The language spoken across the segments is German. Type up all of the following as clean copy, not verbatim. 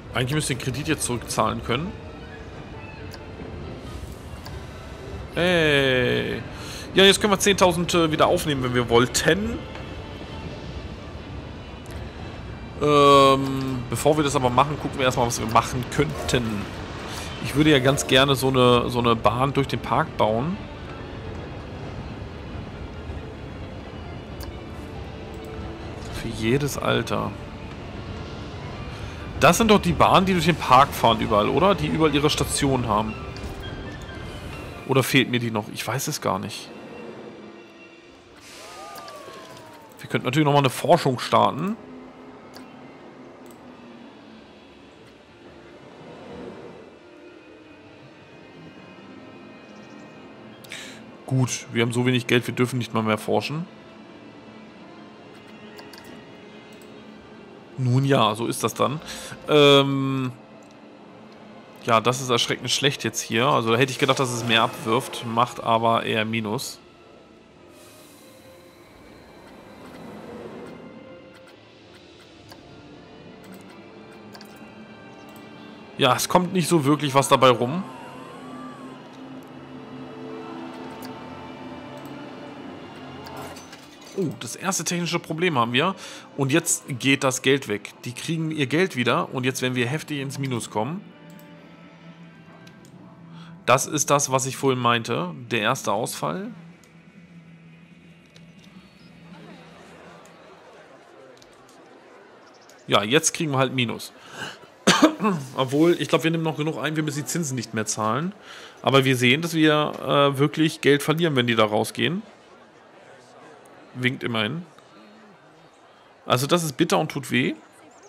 Eigentlich müsst ihr den Kredit jetzt zurückzahlen können. Hey. Ja, jetzt können wir 10.000 wieder aufnehmen, wenn wir wollten. Bevor wir das aber machen, gucken wir erstmal, was wir machen könnten. Ich würde ja ganz gerne so eine Bahn durch den Park bauen. Für jedes Alter. Das sind doch die Bahnen, die durch den Park fahren überall, oder? Die überall ihre Station haben. Oder fehlt mir die noch? Ich weiß es gar nicht. Wir könnten natürlich nochmal eine Forschung starten. Gut, wir haben so wenig Geld, wir dürfen nicht mal mehr forschen. Nun ja, so ist das dann. Ja, das ist erschreckend schlecht jetzt hier. Also da hätte ich gedacht, dass es mehr abwirft, macht aber eher Minus. Ja, es kommt nicht so wirklich was dabei rum. Oh, das erste technische Problem haben wir. Und jetzt geht das Geld weg. Die kriegen ihr Geld wieder und jetzt werden wir heftig ins Minus kommen. Das ist das, was ich vorhin meinte. Der erste Ausfall. Ja, jetzt kriegen wir halt Minus. Obwohl, ich glaube, wir nehmen noch genug ein, wir müssen die Zinsen nicht mehr zahlen. Aber wir sehen, dass wir wirklich Geld verlieren, wenn die da rausgehen. Winkt immerhin. Also das ist bitter und tut weh.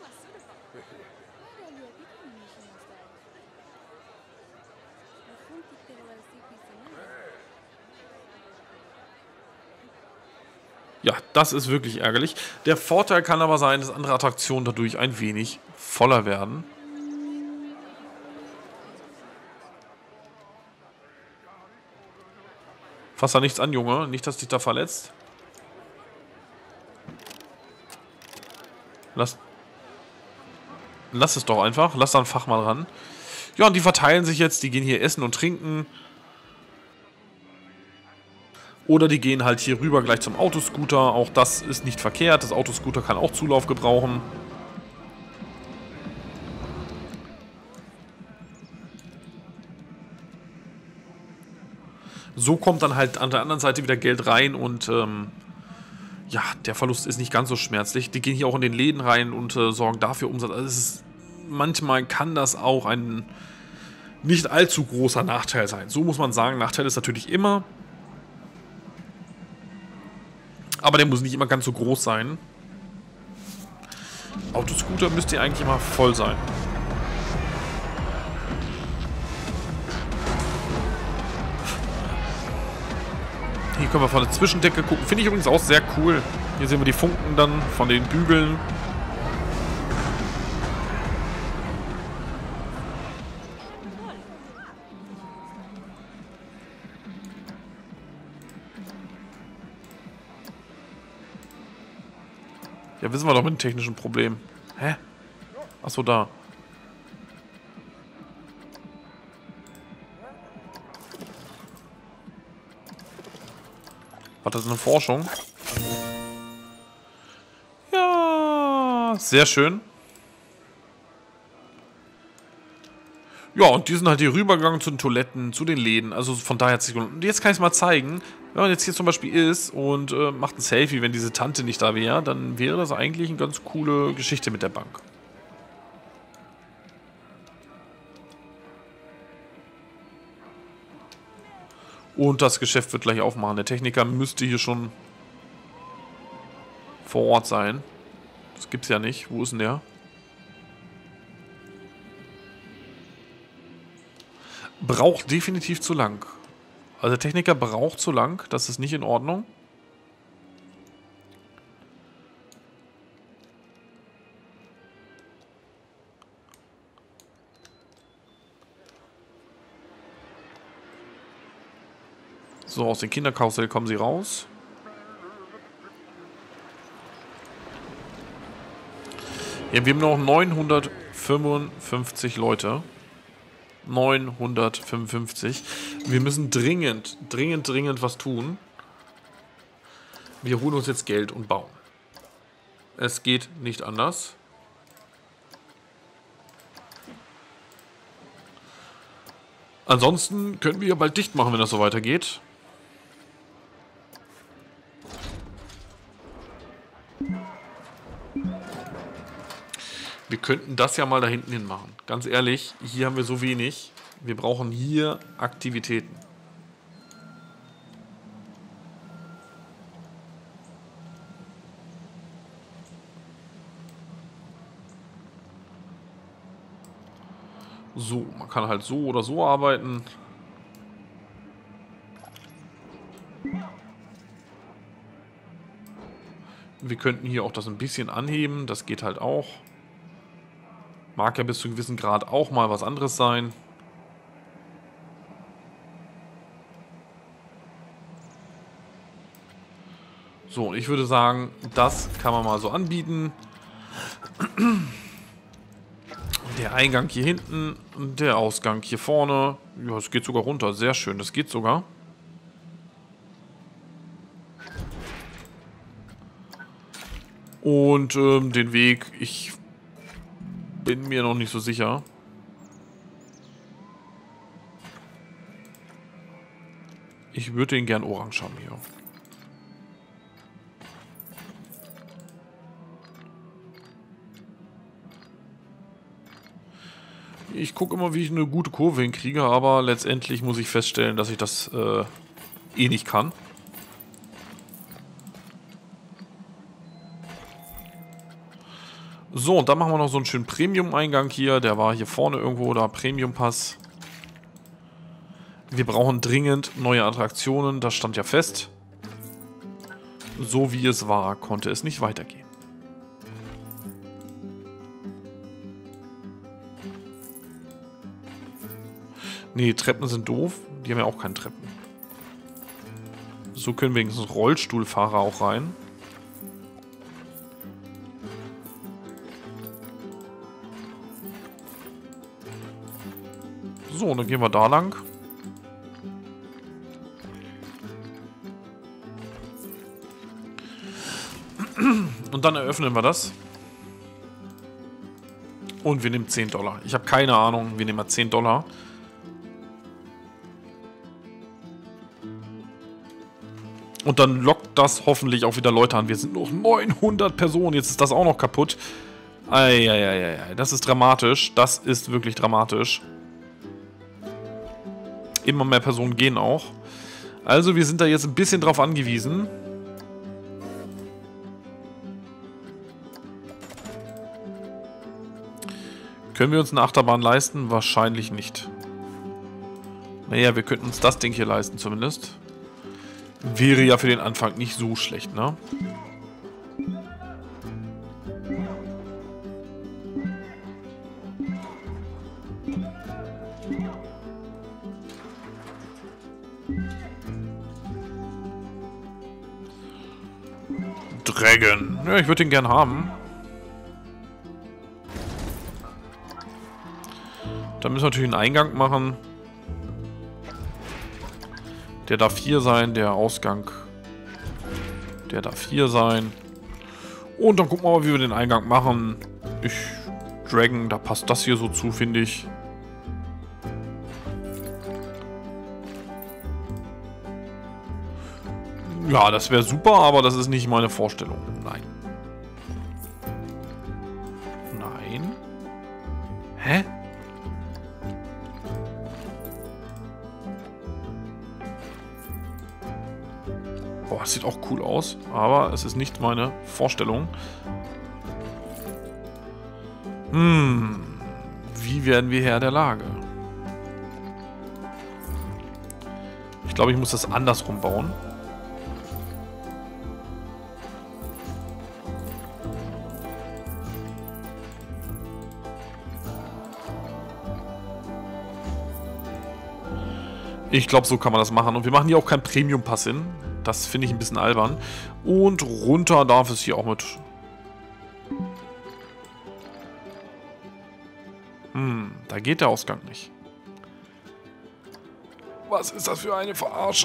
Ja, das ist wirklich ärgerlich. Der Vorteil kann aber sein, dass andere Attraktionen dadurch ein wenig voller werden. Fass da nichts an, Junge. Nicht, dass dich da verletzt. Lass es doch einfach. Lass da ein Fach mal ran. Ja, und die verteilen sich jetzt. Die gehen hier essen und trinken. Oder die gehen halt hier rüber gleich zum Autoscooter. Auch das ist nicht verkehrt. Das Autoscooter kann auch Zulauf gebrauchen. So kommt dann halt an der anderen Seite wieder Geld rein und ja, der Verlust ist nicht ganz so schmerzlich. Die gehen hier auch in den Läden rein und sorgen dafür Umsatz. Also manchmal kann das auch ein nicht allzu großer Nachteil sein. So muss man sagen. Nachteil ist natürlich immer. Aber der muss nicht immer ganz so groß sein. Autoscooter müsste ja eigentlich immer voll sein. Hier können wir von der Zwischendecke gucken. Finde ich übrigens auch sehr cool. Hier sehen wir die Funken dann von den Bügeln. Ja, wissen wir doch mit dem technischen Problem. Hä? Achso, da. War das eine Forschung? Ja, sehr schön. Ja, und die sind halt hier rübergegangen zu den Toiletten, zu den Läden. Also von daher hat sich... Und jetzt kann ich es mal zeigen. Wenn man jetzt hier zum Beispiel ist und macht ein Selfie, wenn diese Tante nicht da wäre, dann wäre das eigentlich eine ganz coole Geschichte mit der Bank. Und das Geschäft wird gleich aufmachen. Der Techniker müsste hier schon vor Ort sein. Das gibt's ja nicht. Wo ist denn der? Braucht definitiv zu lang. Also der Techniker braucht zu lang. Das ist nicht in Ordnung. So, aus dem Kinderkarussell kommen sie raus. Ja, wir haben noch 900 955 Leute. 955. Wir müssen dringend was tun. Wir holen uns jetzt Geld und bauen. Es geht nicht anders. Ansonsten können wir ja bald dicht machen, wenn das so weitergeht. Wir könnten das ja mal da hinten hin machen. Ganz ehrlich, hier haben wir so wenig. Wir brauchen hier Aktivitäten. So, man kann halt so oder so arbeiten. Wir könnten hier auch das ein bisschen anheben. Das geht halt auch. Mag ja bis zu einem gewissen Grad auch mal was anderes sein. So, und ich würde sagen, das kann man mal so anbieten. Der Eingang hier hinten, der Ausgang hier vorne. Ja, es geht sogar runter. Sehr schön, das geht sogar. Und den Weg, ich bin mir noch nicht so sicher. Ich würde den gern orange haben hier. Ich gucke immer, wie ich eine gute Kurve hinkriege, aber letztendlich muss ich feststellen, dass ich das eh nicht kann. So, und dann machen wir noch so einen schönen Premium-Eingang hier. Der war hier vorne irgendwo, da Premium-Pass. Wir brauchen dringend neue Attraktionen, das stand ja fest. So wie es war, konnte es nicht weitergehen. Nee, Treppen sind doof. Die haben ja auch keine Treppen. So können wenigstens Rollstuhlfahrer auch rein. So, dann gehen wir da lang. Und dann eröffnen wir das. Und wir nehmen 10 Dollar. Ich habe keine Ahnung, wir nehmen mal 10 Dollar. Und dann lockt das hoffentlich auch wieder Leute an. Wir sind noch 900 Personen. Jetzt ist das auch noch kaputt. Eieieiei. Das ist dramatisch. Das ist wirklich dramatisch. Immer mehr Personen gehen auch. Also wir sind da jetzt ein bisschen drauf angewiesen. Können wir uns eine Achterbahn leisten? Wahrscheinlich nicht. Naja, wir könnten uns das Ding hier leisten zumindest. Wäre ja für den Anfang nicht so schlecht, ne? Dragon. Ja, ich würde den gern haben. Dann müssen wir natürlich einen Eingang machen. Der darf hier sein, der Ausgang. Der darf hier sein. Und dann gucken wir mal, wie wir den Eingang machen. Dragon, da passt das hier so zu, finde ich. Ja, das wäre super, aber das ist nicht meine Vorstellung. Nein. Nein. Hä? Boah, das sieht auch cool aus, aber es ist nicht meine Vorstellung. Wie werden wir Herr der Lage? Ich glaube, ich muss das andersrum bauen. Ich glaube, so kann man das machen. Und wir machen hier auch keinen Premium-Pass hin. Das finde ich ein bisschen albern. Und runter darf es hier auch mit. Da geht der Ausgang nicht. Was ist das für eine Verarsche?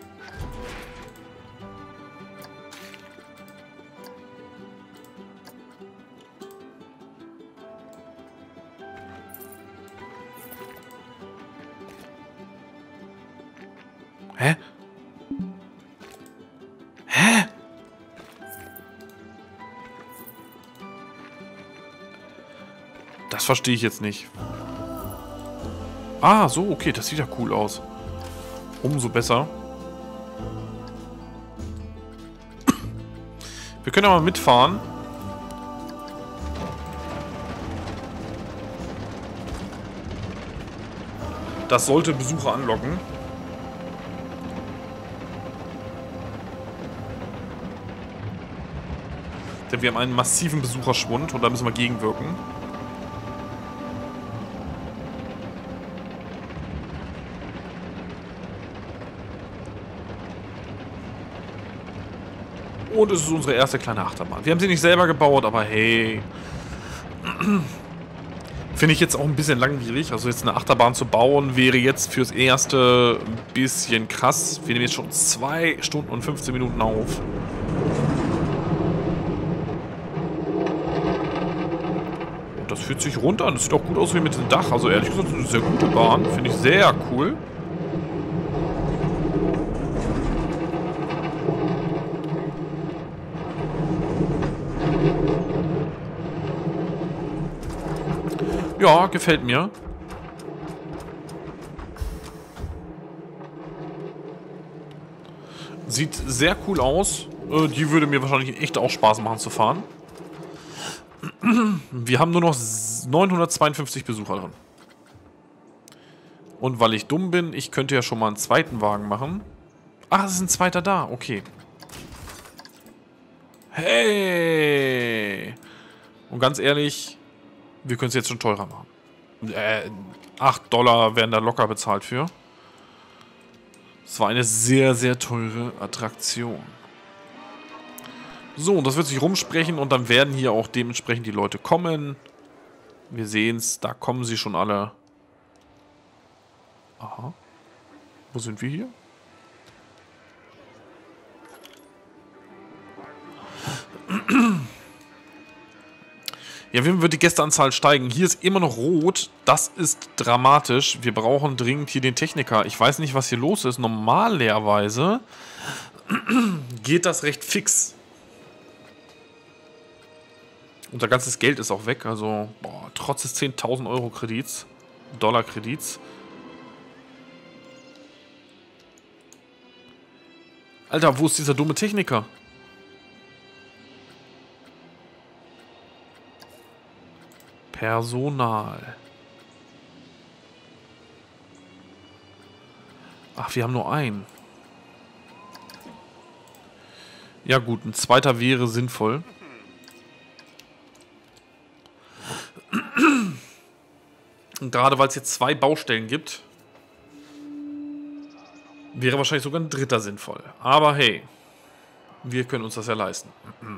Hä? Hä? Das verstehe ich jetzt nicht. Ah, so, okay, das sieht ja cool aus. Umso besser. Wir können aber mitfahren. Das sollte Besucher anlocken. Denn wir haben einen massiven Besucherschwund und da müssen wir gegenwirken. Und es ist unsere erste kleine Achterbahn. Wir haben sie nicht selber gebaut, aber hey. Finde ich jetzt auch ein bisschen langwierig. Also jetzt eine Achterbahn zu bauen, wäre jetzt fürs Erste ein bisschen krass. Wir nehmen jetzt schon 2 Stunden und 15 Minuten auf. Und das fühlt sich rund an. Das sieht auch gut aus wie mit dem Dach. Also ehrlich gesagt, das ist eine sehr gute Bahn. Finde ich sehr cool. Ja, gefällt mir. Sieht sehr cool aus. Die würde mir wahrscheinlich echt auch Spaß machen zu fahren. Wir haben nur noch 952 Besucher drin. Und weil ich dumm bin, ich könnte ja schon mal einen zweiten Wagen machen. Ach, es ist ein zweiter da. Okay. Hey! Und ganz ehrlich, wir können es jetzt schon teurer machen. 8 Dollar werden da locker bezahlt für. Es war eine sehr, sehr teure Attraktion. So, und das wird sich rumsprechen und dann werden hier auch dementsprechend die Leute kommen. Wir sehen es, da kommen sie schon alle. Aha. Wo sind wir hier? Ja, wie wird die Gästeanzahl steigen? Hier ist immer noch rot. Das ist dramatisch. Wir brauchen dringend hier den Techniker. Ich weiß nicht, was hier los ist. Normalerweise geht das recht fix. Unser ganzes Geld ist auch weg. Also, boah, trotz des 10.000 Euro Kredits, Dollar Kredits. Alter, wo ist dieser dumme Techniker? Personal. Ach, wir haben nur einen. Ja gut, ein zweiter wäre sinnvoll. Und gerade weil es jetzt 2 Baustellen gibt, wäre wahrscheinlich sogar ein dritter sinnvoll. Aber hey, wir können uns das ja leisten.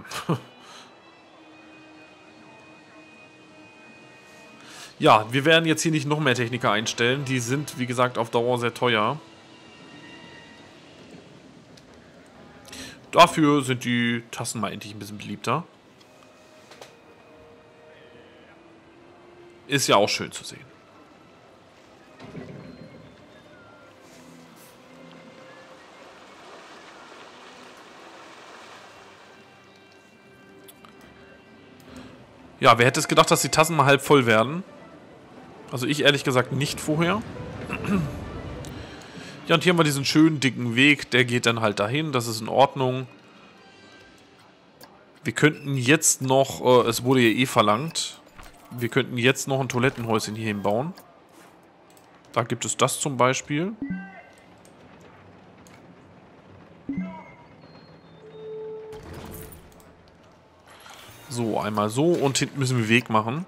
Ja, wir werden jetzt hier nicht noch mehr Techniker einstellen. Die sind, wie gesagt, auf Dauer sehr teuer. Dafür sind die Tassen mal endlich ein bisschen beliebter. Ist ja auch schön zu sehen. Ja, wer hätte es gedacht, dass die Tassen mal halb voll werden? Also ich ehrlich gesagt nicht vorher. Ja, und hier haben wir diesen schönen dicken Weg. Der geht dann halt dahin. Das ist in Ordnung. Wir könnten jetzt noch, es wurde ja eh verlangt, wir könnten jetzt noch ein Toilettenhäuschen hier hinbauen. Da gibt es das zum Beispiel. So, einmal so und hinten müssen wir Weg machen.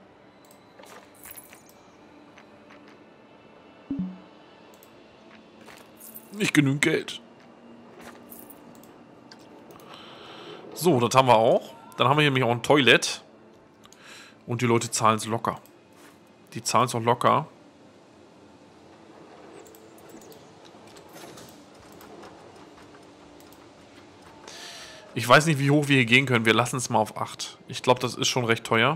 Nicht genügend Geld. So, das haben wir auch. Dann haben wir hier nämlich auch ein Toilett. Und die Leute zahlen es locker. Die zahlen es auch locker. Ich weiß nicht, wie hoch wir hier gehen können. Wir lassen es mal auf 8. Ich glaube, das ist schon recht teuer.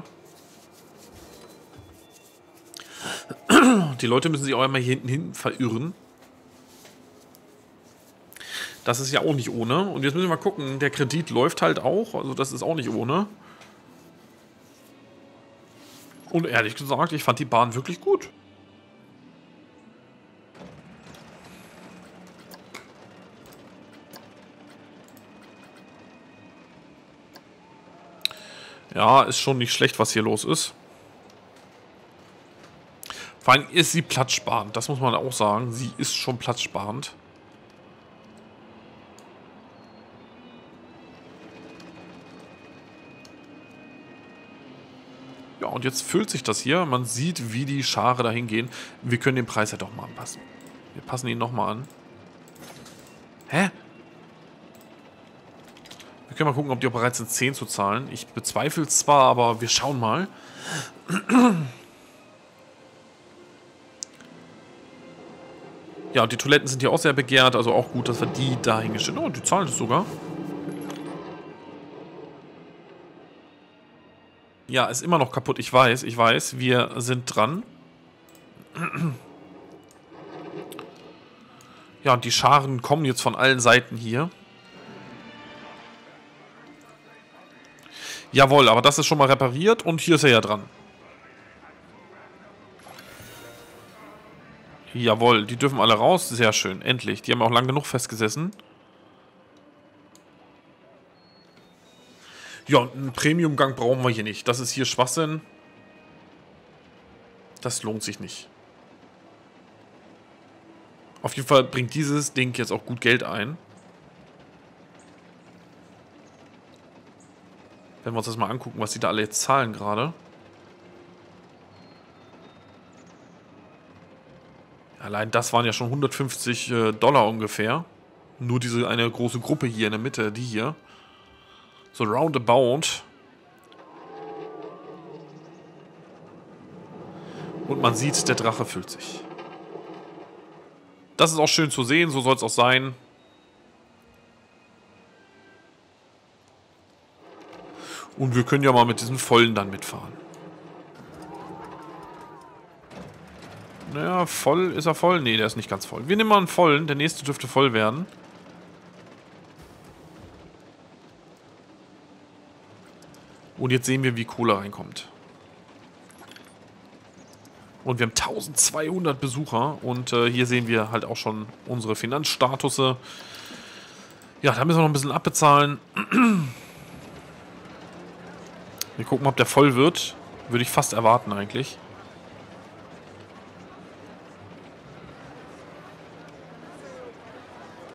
Die Leute müssen sich auch einmal hier hinten verirren. Das ist ja auch nicht ohne. Und jetzt müssen wir mal gucken. Der Kredit läuft halt auch. Also das ist auch nicht ohne. Und ehrlich gesagt, ich fand die Bahn wirklich gut. Ja, ist schon nicht schlecht, was hier los ist. Vor allem ist sie platzsparend, das muss man auch sagen. Sie ist schon platzsparend. Ja, und jetzt füllt sich das hier. Man sieht, wie die Schare dahin gehen. Wir können den Preis ja doch mal anpassen. Wir passen ihn nochmal an. Hä? Wir können mal gucken, ob die auch bereit sind, 10 zu zahlen. Ich bezweifle es zwar, aber wir schauen mal. Ja, und die Toiletten sind hier auch sehr begehrt. Also auch gut, dass wir die da hingestellt haben. Oh, die zahlen das sogar. Ja, ist immer noch kaputt. Ich weiß. Wir sind dran. Ja, und die Scharen kommen jetzt von allen Seiten hier. Jawohl, aber das ist schon mal repariert und hier ist er ja dran. Jawohl, die dürfen alle raus. Sehr schön, endlich. Die haben auch lang genug festgesessen. Ja, einen Premium-Gang brauchen wir hier nicht. Das ist hier Schwachsinn. Das lohnt sich nicht. Auf jeden Fall bringt dieses Ding jetzt auch gut Geld ein. Wenn wir uns das mal angucken, was die da alle jetzt zahlen gerade. Allein das waren ja schon 150 Dollar ungefähr. Nur diese eine große Gruppe hier in der Mitte, die hier. So roundabout. Und man sieht, der Drache füllt sich. Das ist auch schön zu sehen, so soll es auch sein. Und wir können ja mal mit diesem vollen dann mitfahren. Naja, voll, ist er voll? Nee, der ist nicht ganz voll. Wir nehmen mal einen vollen, der nächste dürfte voll werden. Und jetzt sehen wir, wie Kohle reinkommt. Und wir haben 1200 Besucher. Und hier sehen wir halt auch schon unsere Finanzstatusse. Ja, da müssen wir noch ein bisschen abbezahlen. Wir gucken, ob der voll wird. Würde ich fast erwarten eigentlich.